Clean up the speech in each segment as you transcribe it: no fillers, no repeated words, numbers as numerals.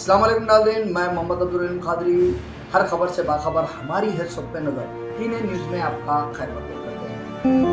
अस्सलाम वालेकुम नाज़रीन, मैं मोहम्मद अब्दुल रहीम खादरी। हर खबर से बाखबर हमारी है सब पे नज़र। टीने न्यूज़ में आपका खैर मकबूल करते हैं।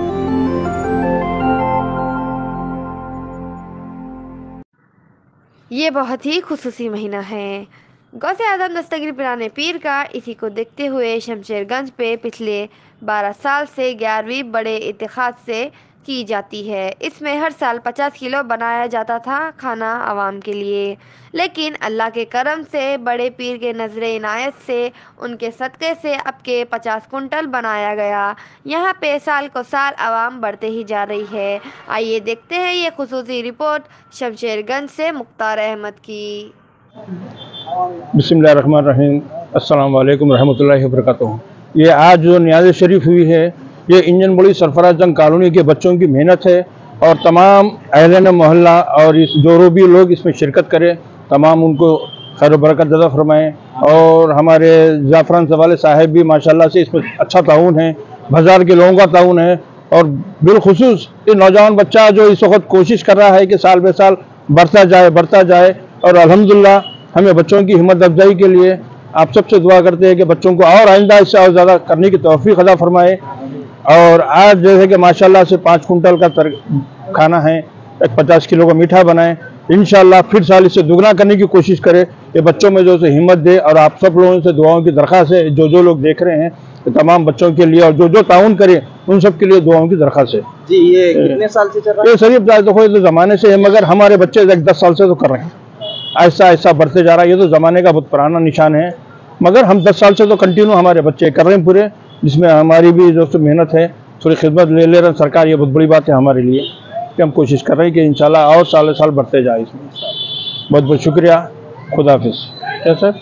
ये बहुत ही खुसूसी महीना है। गौसे आज़म दस्तगीर पिराने पीर का इसी को देखते हुए शमशेरगंज पे पिछले 12 साल से 11वीं बड़े इत्तेखाद से की जाती है। इसमें हर साल 50 किलो बनाया जाता था खाना आवाम के लिए, लेकिन अल्लाह के करम से बड़े पीर के नज़र इनायत से उनके सदक़े से अब के 50 कुंटल बनाया गया। यहाँ पे साल को साल आवाम बढ़ते ही जा रही है। आइए देखते हैं ये खुसूसी रिपोर्ट शमशेरगंज से मुख्तार अहमद की। बिस्मिल्लाहिर्रहमानिर्रहीम, अस्सलाम वालेकुम रहमतुल्लाहि वबरकातुहू। ये आज जो न्याज़ शरीफ हुई है, ये इंजन बड़ी सरफराज जंग कॉलोनी के बच्चों की मेहनत है और तमाम अहलन मोहल्ला और इस जो भी लोग इसमें शिरकत करें, तमाम उनको खैर बरकत अता फरमाएँ। और हमारे ज़ाफ़रान सवाले साहब भी माशाल्लाह से इसमें अच्छा ताउन है, बाज़ार के लोगों का ताउन है और बिलखुसूस ये नौजवान बच्चा जो इस वक्त कोशिश कर रहा है कि साल बे साल बढ़ता जाए। और अल्हम्दुलिल्लाह हमें बच्चों की हिम्मत अफजाई के लिए आप सबसे दुआ करते हैं कि बच्चों को और आइंदा इससे और ज़्यादा करने की तौफीक अता फरमाए। और आज जैसे कि माशाल्लाह से 5 कुंटल का खाना है, 50 किलो का मीठा बनाए, इंशाल्लाह फिर साल इससे दुगना करने की कोशिश करें। ये बच्चों में जो से हिम्मत दे और आप सब लोगों से दुआओं की दरख्वास्त है, जो लोग देख रहे हैं तो तमाम बच्चों के लिए और जो ताउन करे उन सब के लिए दुआओं की दरख्वास्त है। जी, ये कितने साल से चल रहा है? ये शरीफ देखो, ये तो ज़माने से है, मगर हमारे बच्चे 10 साल से तो कर रहे हैं, ऐसा बढ़ते जा रहा है। ये तो ज़माने का बहुत पुराना निशान है, मगर हम 10 साल से तो कंटिन्यू हमारे बच्चे कर रहे हैं पूरे, जिसमें हमारी भी जो मेहनत है, थोड़ी खिदमत ले रहे हैं सरकार। ये बहुत बड़ी बात है हमारे लिए कि हम कोशिश कर रहे हैं कि इंशाल्लाह और साल बढ़ते जाए इसमें। बहुत बहुत शुक्रिया, खुदा हाफिज़। क्या सर?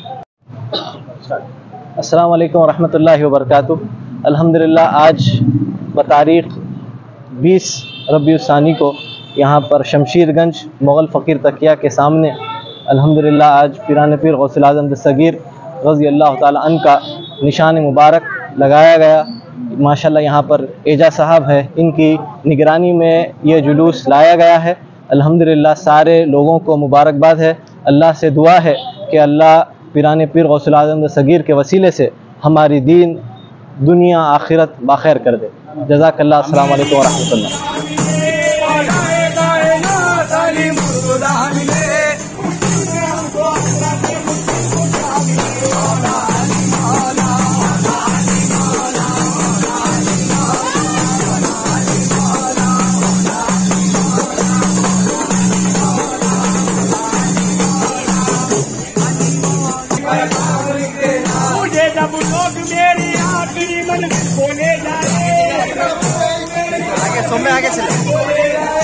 अस्सलाम वालेकुम रहमतुल्लाहि व बरकातुहू। अल्हम्दुलिल्लाह आज बतारीख़ 20 रबीउल सानी को यहाँ पर शमशेरगंज मुग़ल फ़कीर तकिया के सामने अल्हम्दुलिल्लाह आज पिराने पीर गौसुल आज़म दस्तगीर रज़ी अल्लाह ताला अन्हु का निशान मुबारक लगाया गया। माशाल्लाह यहाँ पर एजा साहब है, इनकी निगरानी में ये जुलूस लाया गया है। अल्हम्दुलिल्लाह सारे लोगों को मुबारकबाद है। अल्लाह से दुआ है कि अल्लाह पिराने पीर गौसुल आज़म दस्तगीर के वसीले से हमारी दीन दुनिया आखिरत बाखैर कर दे। जज़ाकल्लाह। अस्सलाम वालेकुम व रहमतुल्लाह। जब लोग मेरी आखिरी मन बोले जाए, आगे चले।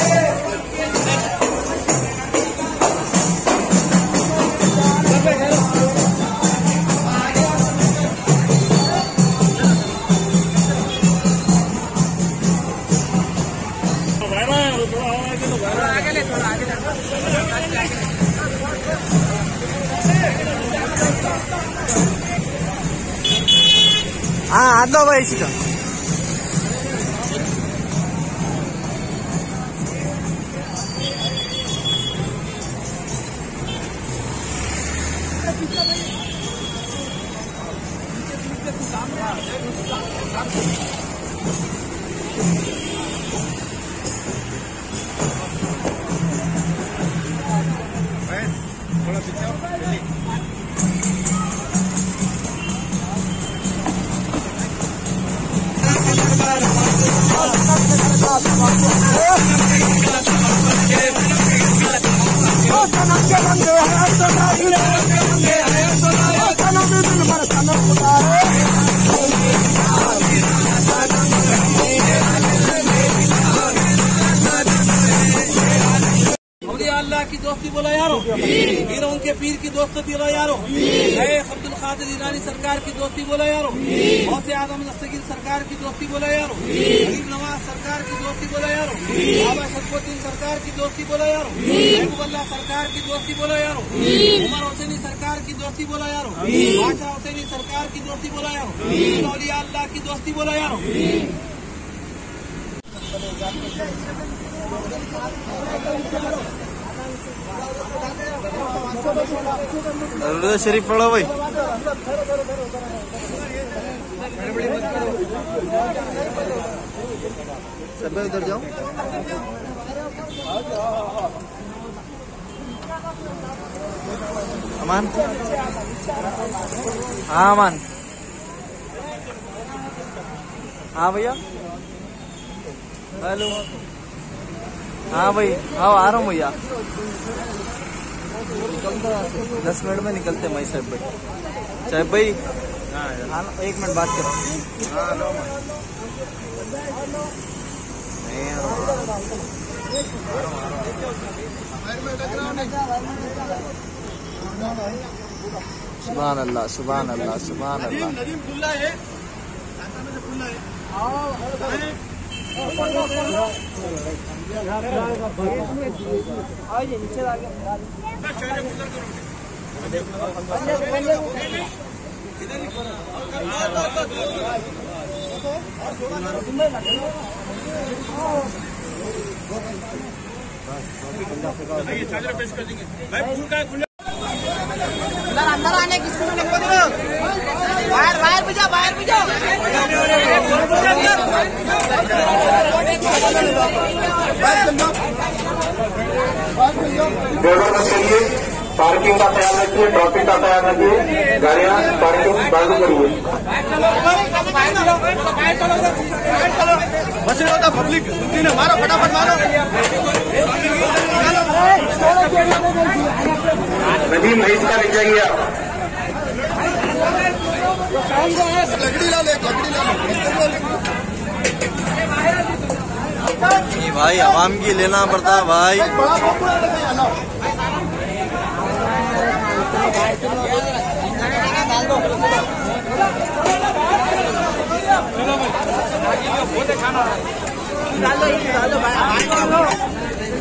हाँ, हाथ लो भाई इसी का। थोड़ा पीछे अल्लाह की दोस्ती बोला यारो, हीरों के पीर की दोस्ती बोला यारो, अब्दुल कादिर ईरानी सरकार की दोस्ती बोला यारो, गौसे आज़म दस्तगीर सरकार की दोस्ती बोला यारो, गरीब नवाज सरकार की दोस्ती बोला यारो, बाबा शरफुद्दीन सरकार की दोस्ती बोला यारो, महबूबुल्लाह सरकार की दोस्ती बोला यारो, उमर हुसैनी सरकार की दोस्ती बोला यारो, बादशाह हुसैनी सरकार की दोस्ती बोला यारो, औलिया अल्लाह की दोस्ती बोला यारो। शरीफ पढ़ो भाई। सब उधर जाओ। अमान, हाँ अमान, हाँ भैया, हेलो, हाँ भाई, हाँ आ रहा हूँ भैया, 10 मिनट में निकलते हैं भाई साहब भाई। साहब भाई, हाँ 1 मिनट बात करो। सुभान अल्लाह, सुभान अल्लाह, सुभान अल्लाह। अंदर आने किसको बाहर बाहर भी जाओ, बाहर भी जाओ। ड्राइवर बस करिए, पार्किंग का ख्याल रखिए, ट्रैफिक का ख्याल रखिए, गाड़ियाँ पार्किंग बंद करिए। बस होता पब्लिक मारो, फटाफट मारो। नदीम भाई का ले जाइए आप। लकड़ी ला ले, लकड़ी ला ले भाई, आवाम की लेना पड़ता है भाई। डालो, डालो,